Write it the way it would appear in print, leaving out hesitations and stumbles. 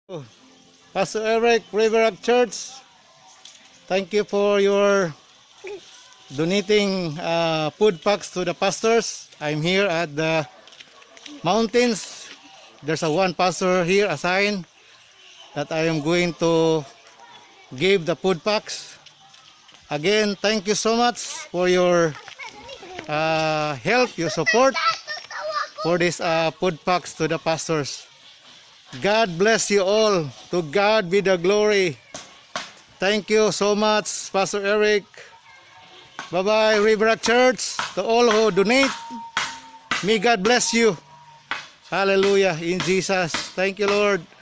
Pastor Eric, River Rock Church, thank you for your donating food packs to the pastors. I'm here at the mountains. There's one pastor here assigned that I am going to give the food packs. Again, thank you so much for your help, your support for this food packs to the pastors. God bless you all. To God be the glory. Thank you so much, Pastor Eric. Bye-bye, River Rock Church. To all who donate, may God bless you. Hallelujah, in Jesus. Thank you, Lord.